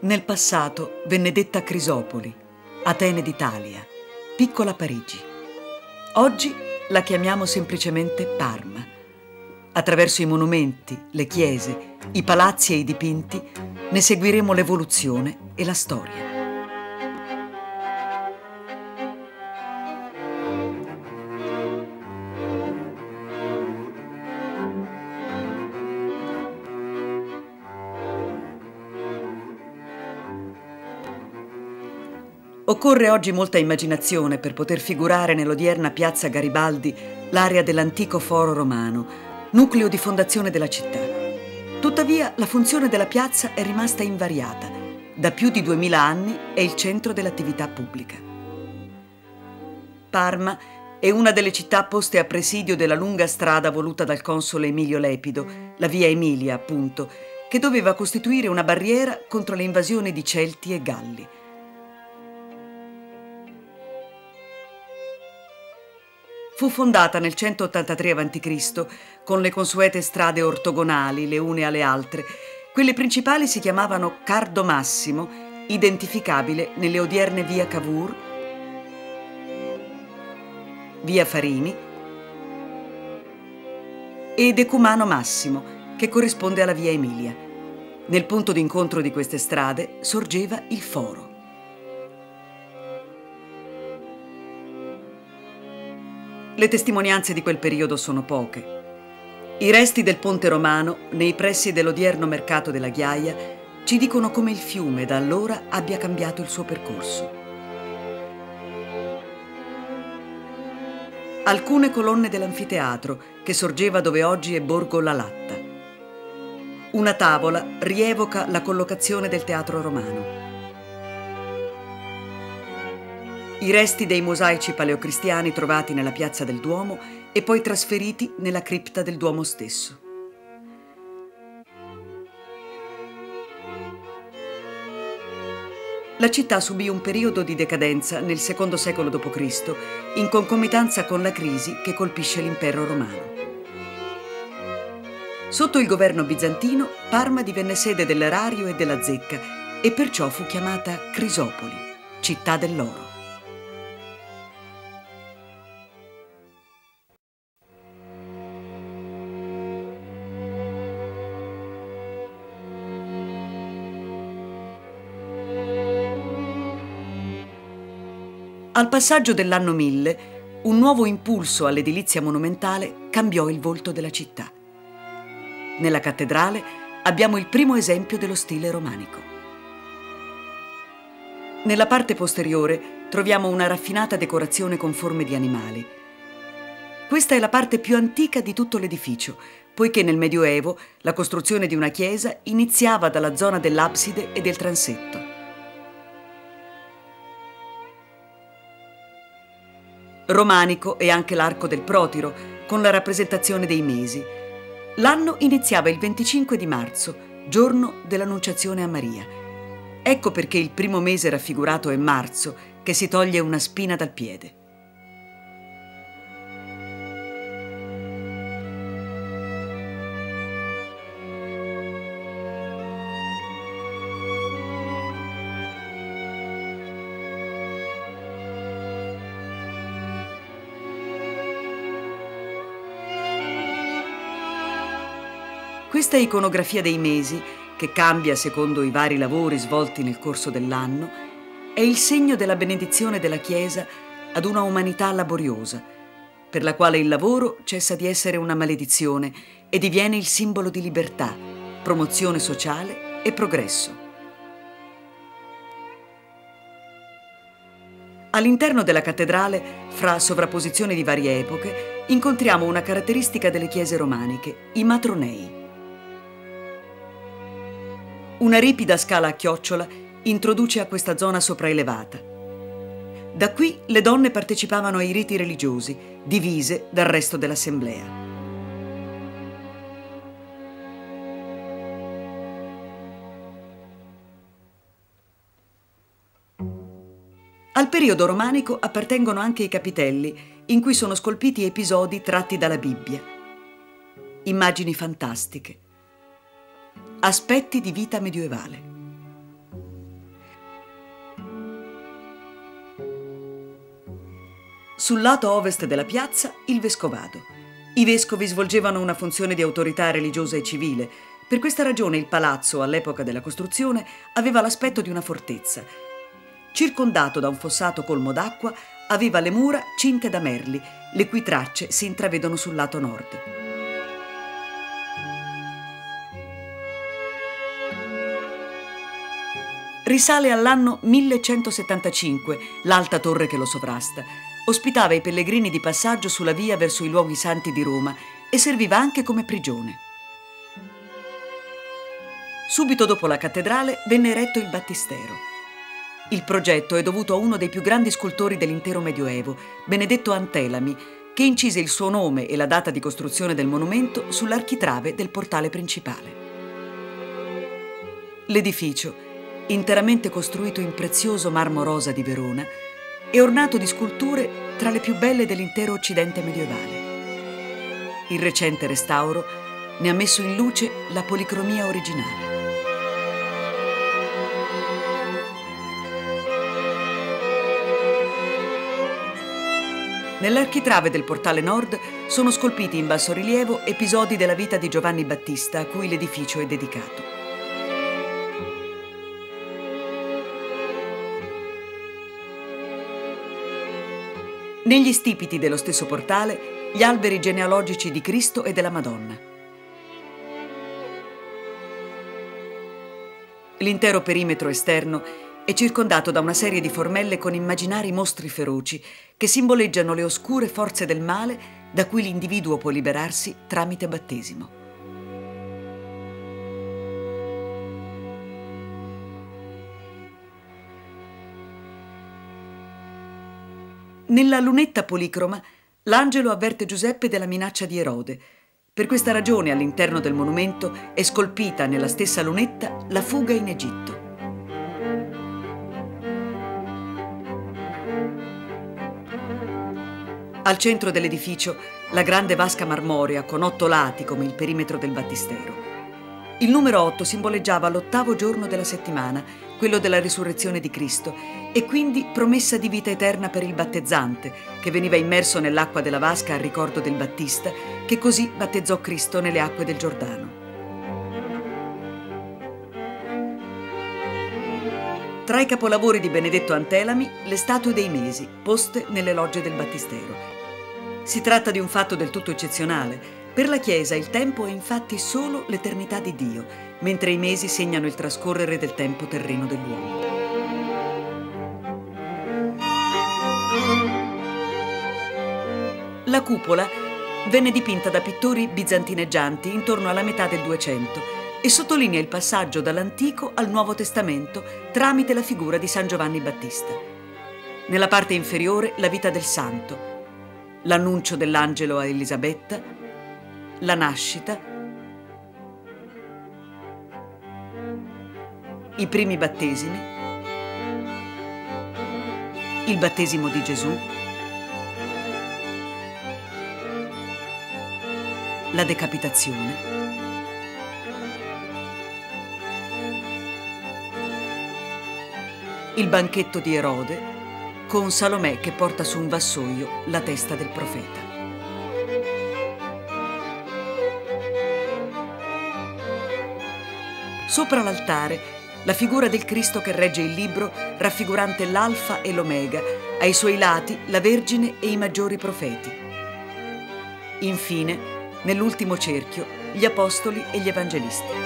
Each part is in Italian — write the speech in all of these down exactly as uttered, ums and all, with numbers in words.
Nel passato venne detta Crisopoli, Atene d'Italia, piccola Parigi. Oggi la chiamiamo semplicemente Parma. Attraverso i monumenti, le chiese, i palazzi e i dipinti ne seguiremo l'evoluzione e la storia. Occorre oggi molta immaginazione per poter figurare nell'odierna piazza Garibaldi l'area dell'antico foro romano, nucleo di fondazione della città. Tuttavia, la funzione della piazza è rimasta invariata. Da più di duemila anni è il centro dell'attività pubblica. Parma è una delle città poste a presidio della lunga strada voluta dal console Emilio Lepido, la via Emilia, appunto, che doveva costituire una barriera contro le invasioni di Celti e Galli. Fu fondata nel centottantatré avanti Cristo con le consuete strade ortogonali, le une alle altre. Quelle principali si chiamavano Cardo Massimo, identificabile nelle odierne via Cavour, via Farini e Decumano Massimo, che corrisponde alla via Emilia. Nel punto d'incontro di queste strade sorgeva il foro. Le testimonianze di quel periodo sono poche. I resti del ponte romano, nei pressi dell'odierno mercato della Ghiaia, ci dicono come il fiume da allora abbia cambiato il suo percorso. Alcune colonne dell'anfiteatro, che sorgeva dove oggi è Borgo La Latta. Una tavola rievoca la collocazione del teatro romano. I resti dei mosaici paleocristiani trovati nella piazza del Duomo e poi trasferiti nella cripta del Duomo stesso. La città subì un periodo di decadenza nel secondo secolo dopo Cristo, in concomitanza con la crisi che colpisce l'impero romano. Sotto il governo bizantino, Parma divenne sede dell'erario e della zecca e perciò fu chiamata Crisopoli, città dell'oro. Al passaggio dell'anno mille, un nuovo impulso all'edilizia monumentale cambiò il volto della città. Nella cattedrale abbiamo il primo esempio dello stile romanico. Nella parte posteriore troviamo una raffinata decorazione con forme di animali. Questa è la parte più antica di tutto l'edificio, poiché nel Medioevo la costruzione di una chiesa iniziava dalla zona dell'abside e del transetto. Romanico è anche l'arco del Protiro, con la rappresentazione dei mesi. L'anno iniziava il venticinque di marzo, giorno dell'Annunciazione a Maria. Ecco perché il primo mese raffigurato è marzo, che si toglie una spina dal piede. Questa iconografia dei mesi, che cambia secondo i vari lavori svolti nel corso dell'anno, è il segno della benedizione della Chiesa ad una umanità laboriosa, per la quale il lavoro cessa di essere una maledizione e diviene il simbolo di libertà, promozione sociale e progresso. All'interno della cattedrale, fra sovrapposizioni di varie epoche, incontriamo una caratteristica delle chiese romaniche, i matronei. Una ripida scala a chiocciola introduce a questa zona sopraelevata. Da qui le donne partecipavano ai riti religiosi, divise dal resto dell'assemblea. Al periodo romanico appartengono anche i capitelli, in cui sono scolpiti episodi tratti dalla Bibbia. Immagini fantastiche. Aspetti di vita medievale. Sul lato ovest della piazza il vescovado. I vescovi svolgevano una funzione di autorità religiosa e civile. Per questa ragione il palazzo, all'epoca della costruzione, aveva l'aspetto di una fortezza. Circondato da un fossato colmo d'acqua, aveva le mura cinte da merli, le cui tracce si intravedono sul lato nord. Risale all'anno millecentosettantacinque l'alta torre che lo sovrasta. Ospitava i pellegrini di passaggio sulla via verso i luoghi santi di Roma e serviva anche come prigione. Subito dopo la cattedrale venne eretto il battistero. Il progetto è dovuto a uno dei più grandi scultori dell'intero Medioevo, Benedetto Antelami, che incise il suo nome e la data di costruzione del monumento sull'architrave del portale principale. L'edificio, interamente costruito in prezioso marmo rosa di Verona, è ornato di sculture tra le più belle dell'intero Occidente medievale. Il recente restauro ne ha messo in luce la policromia originale. Nell'architrave del portale nord sono scolpiti in bassorilievo episodi della vita di Giovanni Battista a cui l'edificio è dedicato. Negli stipiti dello stesso portale, gli alberi genealogici di Cristo e della Madonna. L'intero perimetro esterno è circondato da una serie di formelle con immaginari mostri feroci che simboleggiano le oscure forze del male da cui l'individuo può liberarsi tramite battesimo. Nella lunetta policroma, l'angelo avverte Giuseppe della minaccia di Erode. Per questa ragione, all'interno del monumento è scolpita nella stessa lunetta la fuga in Egitto. Al centro dell'edificio, la grande vasca marmorea con otto lati come il perimetro del battistero. Il numero otto simboleggiava l'ottavo giorno della settimana, quello della risurrezione di Cristo, e quindi promessa di vita eterna per il battezzante, che veniva immerso nell'acqua della vasca a ricordo del Battista, che così battezzò Cristo nelle acque del Giordano. Tra i capolavori di Benedetto Antelami, le statue dei mesi, poste nelle logge del battistero. Si tratta di un fatto del tutto eccezionale. Per la Chiesa il tempo è infatti solo l'eternità di Dio, mentre i mesi segnano il trascorrere del tempo terreno dell'uomo. La cupola venne dipinta da pittori bizantineggianti intorno alla metà del Duecento e sottolinea il passaggio dall'Antico al Nuovo Testamento tramite la figura di San Giovanni Battista. Nella parte inferiore la vita del santo, l'annuncio dell'angelo a Elisabetta, la nascita, i primi battesimi, il battesimo di Gesù, la decapitazione, il banchetto di Erode con Salomè che porta su un vassoio la testa del profeta. Sopra l'altare, la figura del Cristo che regge il libro, raffigurante l'Alfa e l'Omega, ai suoi lati la Vergine e i maggiori profeti. Infine, nell'ultimo cerchio, gli Apostoli e gli Evangelisti.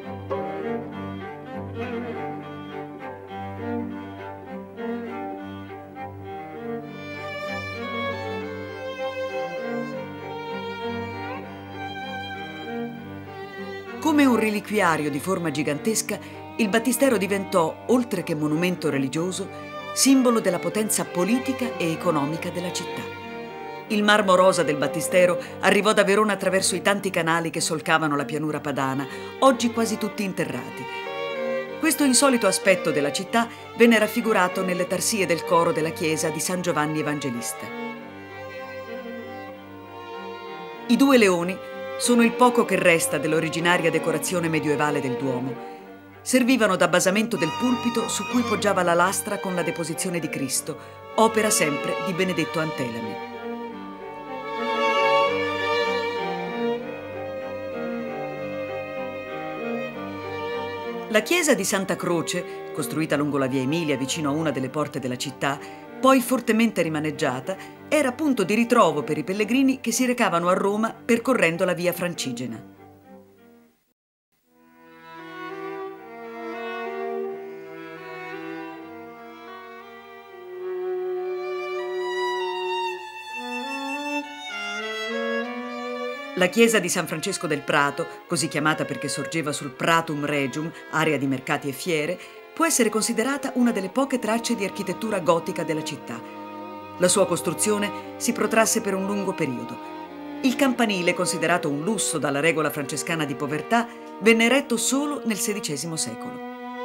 Come un reliquiario di forma gigantesca, il battistero diventò, oltre che monumento religioso, simbolo della potenza politica e economica della città. Il marmo rosa del battistero arrivò da Verona attraverso i tanti canali che solcavano la pianura padana, oggi quasi tutti interrati. Questo insolito aspetto della città venne raffigurato nelle tarsie del coro della chiesa di San Giovanni Evangelista. I due leoni sono il poco che resta dell'originaria decorazione medioevale del Duomo. Servivano da basamento del pulpito su cui poggiava la lastra con la deposizione di Cristo, opera sempre di Benedetto Antelami. La chiesa di Santa Croce, costruita lungo la via Emilia vicino a una delle porte della città, poi fortemente rimaneggiata, era punto di ritrovo per i pellegrini che si recavano a Roma percorrendo la via Francigena. La chiesa di San Francesco del Prato, così chiamata perché sorgeva sul Pratum Regium, area di mercati e fiere, può essere considerata una delle poche tracce di architettura gotica della città. La sua costruzione si protrasse per un lungo periodo. Il campanile, considerato un lusso dalla regola francescana di povertà, venne eretto solo nel sedicesimo secolo.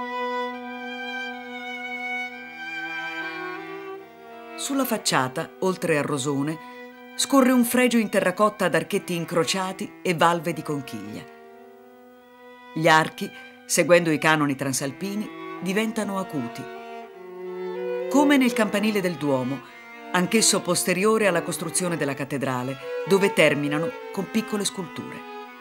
Sulla facciata, oltre al rosone, scorre un fregio in terracotta ad archetti incrociati e valve di conchiglia. Gli archi, seguendo i canoni transalpini, diventano acuti. Come nel campanile del Duomo, anch'esso posteriore alla costruzione della cattedrale, dove terminano con piccole sculture.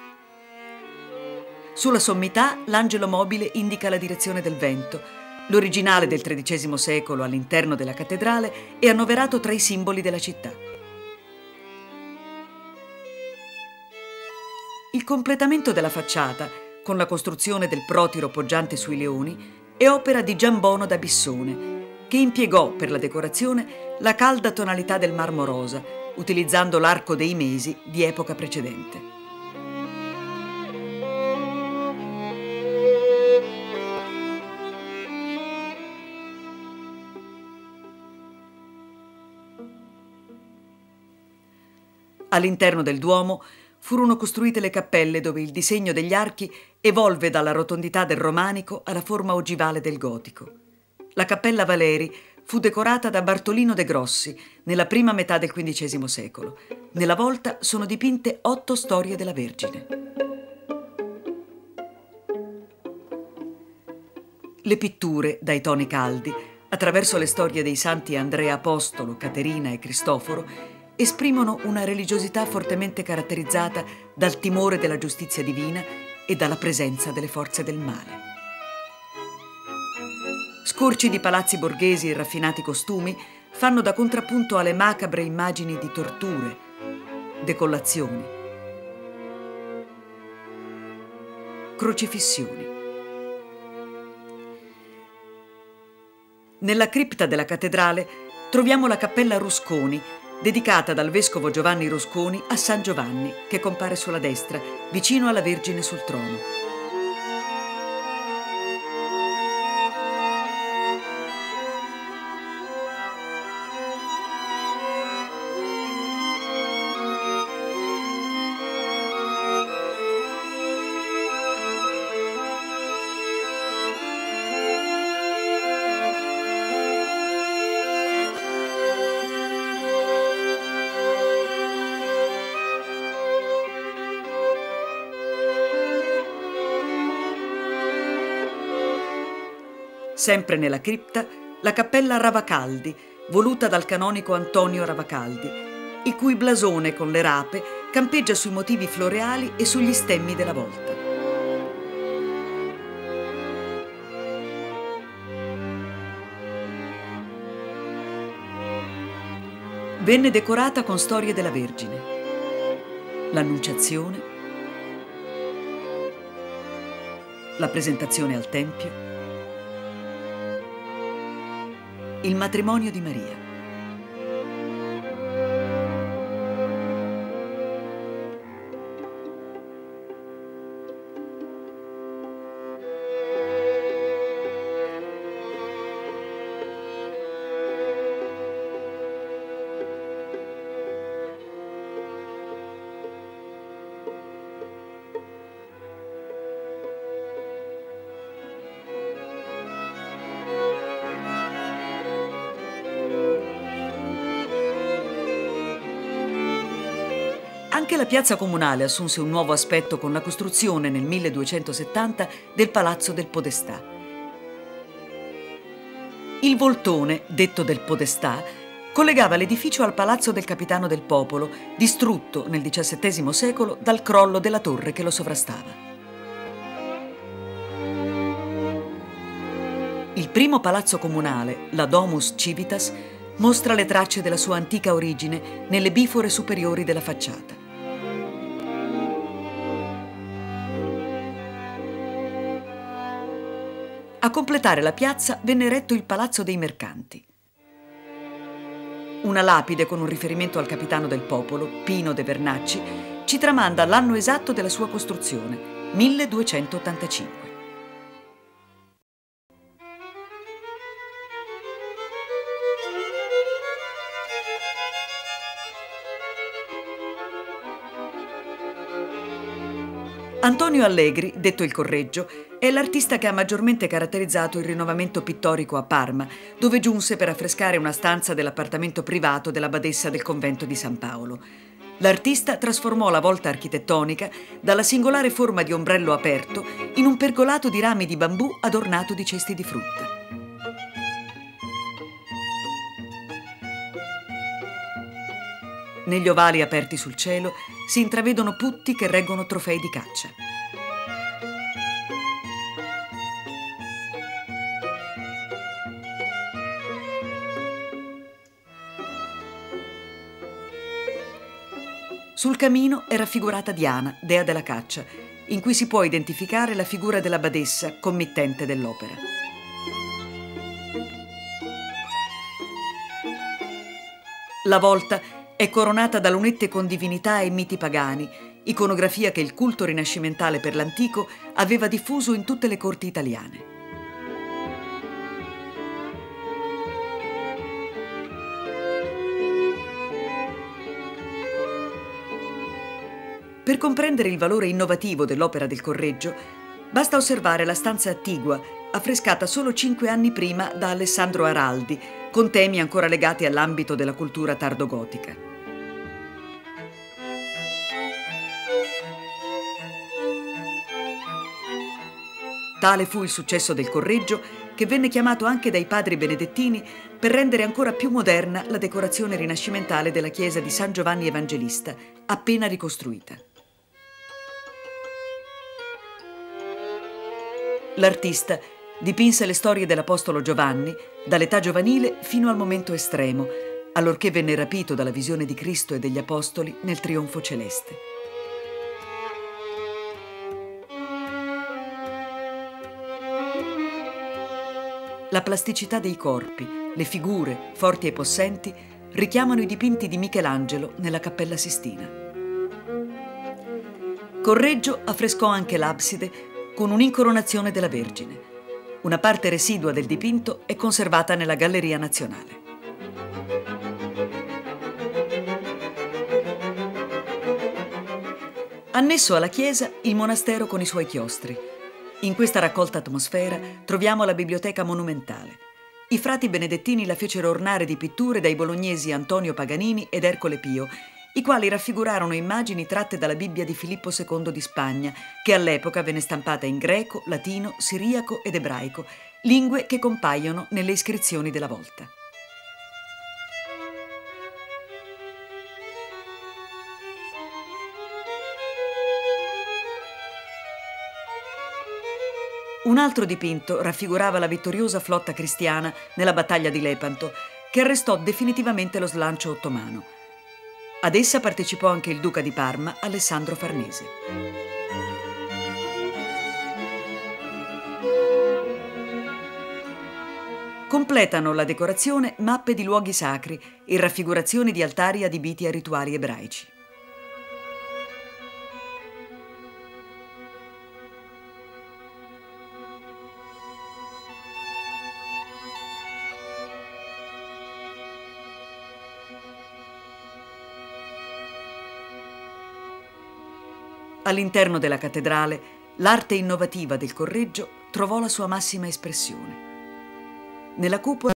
Sulla sommità l'angelo mobile indica la direzione del vento. L'originale del tredicesimo secolo all'interno della cattedrale è annoverato tra i simboli della città. Il completamento della facciata, con la costruzione del protiro poggiante sui leoni, è opera di Giambono da Bissone, che impiegò per la decorazione la calda tonalità del marmo rosa, utilizzando l'arco dei mesi di epoca precedente. All'interno del Duomo furono costruite le cappelle dove il disegno degli archi evolve dalla rotondità del romanico alla forma ogivale del gotico. La Cappella Valeri fu decorata da Bartolino de Grossi nella prima metà del quindicesimo secolo. Nella volta sono dipinte otto storie della Vergine. Le pitture, dai toni caldi, attraverso le storie dei santi Andrea Apostolo, Caterina e Cristoforo, esprimono una religiosità fortemente caratterizzata dal timore della giustizia divina e dalla presenza delle forze del male. Scorci di palazzi borghesi e raffinati costumi fanno da contrappunto alle macabre immagini di torture, decollazioni, crocifissioni. Nella cripta della cattedrale troviamo la Cappella Rusconi, dedicata dal vescovo Giovanni Rusconi a San Giovanni, che compare sulla destra, vicino alla Vergine sul trono. Sempre nella cripta, la Cappella Ravacaldi, voluta dal canonico Antonio Ravacaldi, il cui blasone con le rape campeggia sui motivi floreali e sugli stemmi della volta. Venne decorata con storie della Vergine, l'Annunciazione, la presentazione al Tempio, il matrimonio di Maria. Anche la piazza comunale assunse un nuovo aspetto con la costruzione nel milleduecentosettanta del Palazzo del Podestà. Il voltone, detto del Podestà, collegava l'edificio al Palazzo del Capitano del Popolo, distrutto nel diciassettesimo secolo dal crollo della torre che lo sovrastava. Il primo palazzo comunale, la Domus Civitas, mostra le tracce della sua antica origine nelle bifore superiori della facciata. A completare la piazza venne eretto il Palazzo dei Mercanti. Una lapide con un riferimento al capitano del popolo, Pino de Bernacci, ci tramanda l'anno esatto della sua costruzione, milleduecentottantacinque. Antonio Allegri, detto il Correggio, è l'artista che ha maggiormente caratterizzato il rinnovamento pittorico a Parma, dove giunse per affrescare una stanza dell'appartamento privato della badessa del convento di San Paolo. L'artista trasformò la volta architettonica dalla singolare forma di ombrello aperto in un pergolato di rami di bambù adornato di cesti di frutta. Negli ovali aperti sul cielo si intravedono putti che reggono trofei di caccia. Sul camino è raffigurata Diana, dea della caccia, in cui si può identificare la figura della badessa, committente dell'opera. La volta è coronata da lunette con divinità e miti pagani, iconografia che il culto rinascimentale per l'antico aveva diffuso in tutte le corti italiane. Per comprendere il valore innovativo dell'opera del Correggio, basta osservare la stanza attigua, affrescata solo cinque anni prima da Alessandro Araldi, con temi ancora legati all'ambito della cultura tardogotica. Tale fu il successo del Correggio che venne chiamato anche dai padri benedettini per rendere ancora più moderna la decorazione rinascimentale della chiesa di San Giovanni Evangelista, appena ricostruita. L'artista dipinse le storie dell'Apostolo Giovanni dall'età giovanile fino al momento estremo, allorché venne rapito dalla visione di Cristo e degli Apostoli nel trionfo celeste. La plasticità dei corpi, le figure, forti e possenti, richiamano i dipinti di Michelangelo nella Cappella Sistina. Correggio affrescò anche l'abside con un'incoronazione della Vergine. Una parte residua del dipinto è conservata nella Galleria Nazionale. Annesso alla chiesa, il monastero con i suoi chiostri. In questa raccolta atmosfera troviamo la biblioteca monumentale. I frati benedettini la fecero ornare di pitture dai bolognesi Antonio Paganini ed Ercole Pio, i quali raffigurarono immagini tratte dalla Bibbia di Filippo secondo di Spagna, che all'epoca venne stampata in greco, latino, siriaco ed ebraico, lingue che compaiono nelle iscrizioni della volta. Un altro dipinto raffigurava la vittoriosa flotta cristiana nella battaglia di Lepanto, che arrestò definitivamente lo slancio ottomano. Ad essa partecipò anche il duca di Parma, Alessandro Farnese. Completano la decorazione mappe di luoghi sacri e raffigurazioni di altari adibiti a rituali ebraici. All'interno della cattedrale, l'arte innovativa del Correggio trovò la sua massima espressione. Nella cupola